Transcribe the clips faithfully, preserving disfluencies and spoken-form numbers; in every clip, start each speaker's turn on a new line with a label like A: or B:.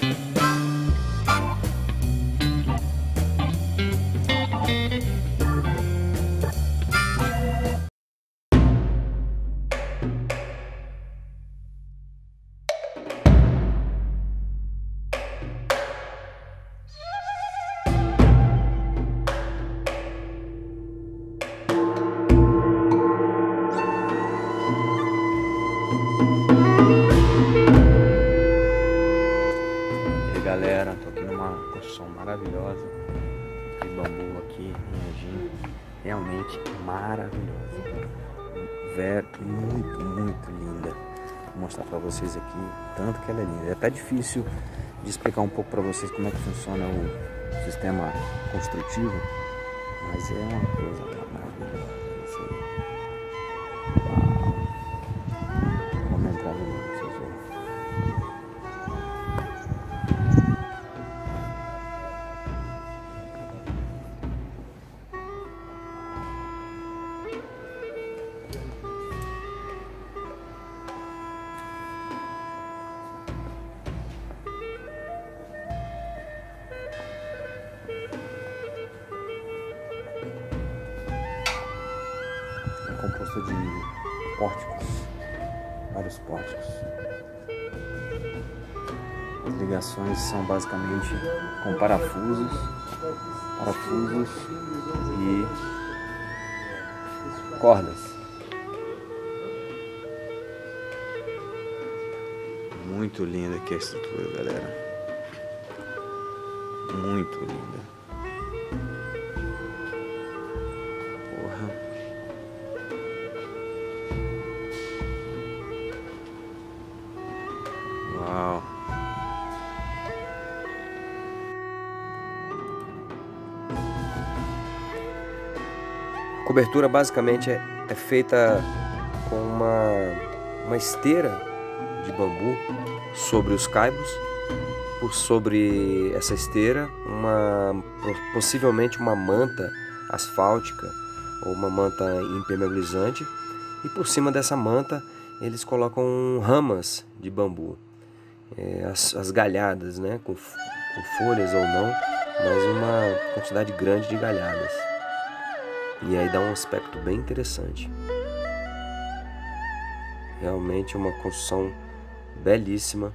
A: Galera, tô aqui numa construção maravilhosa de bambu aqui em Anjinho, realmente maravilhosa, Vera, muito, muito linda. Vou mostrar pra vocês aqui tanto que ela é linda. É até difícil de explicar um pouco pra vocês como é que funciona o sistema construtivo, mas é uma coisa maravilhosa isso aí. Uau. Vamos entrar no vídeo pra vocês verem. Composta de pórticos, vários pórticos. As ligações são basicamente com parafusos, parafusos e cordas. Muito linda aqui a estrutura, galera. Muito linda. Uau! A cobertura basicamente é, é feita com uma, uma esteira de bambu sobre os caibros, por sobre essa esteira uma possivelmente uma manta asfáltica ou uma manta impermeabilizante, e por cima dessa manta eles colocam ramas de bambu. É, as, as galhadas, né, com, com folhas ou não, mas uma quantidade grande de galhadas. E aí dá um aspecto bem interessante. Realmente uma construção belíssima,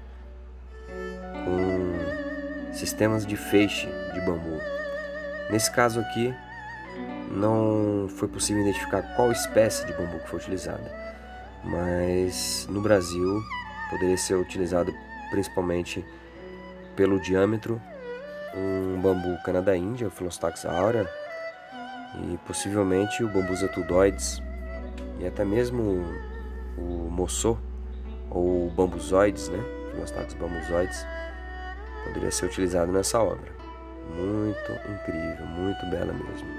A: com sistemas de feixe de bambu. Nesse caso aqui, não foi possível identificar qual espécie de bambu que foi utilizada, mas no Brasil poderia ser utilizado principalmente pelo diâmetro um bambu Canadá-Índia, o Philostax aurea, e possivelmente o Bambus etudoides, e até mesmo o, o moçô ou bambuzoides, né? Philostax bambuzoides, poderia ser utilizado nessa obra. Muito incrível, muito bela mesmo.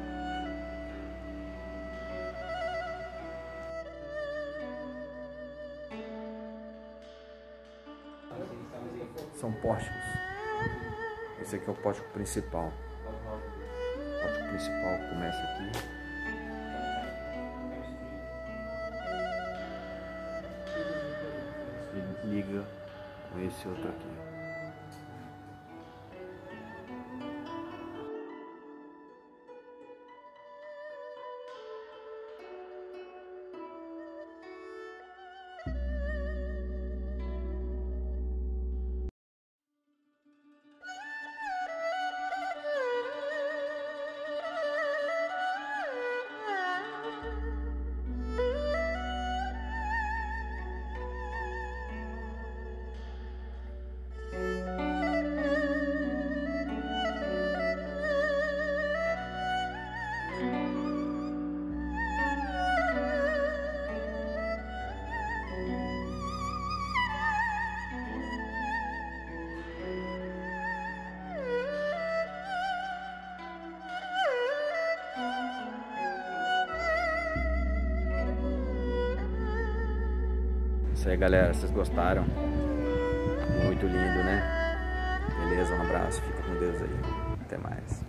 A: São pórticos. Esse aqui é o pórtico principal. O pórtico principal começa aqui. E liga com esse outro aqui. Isso aí, galera, vocês gostaram? Muito lindo, né? Beleza, um abraço, fica com Deus aí, até mais.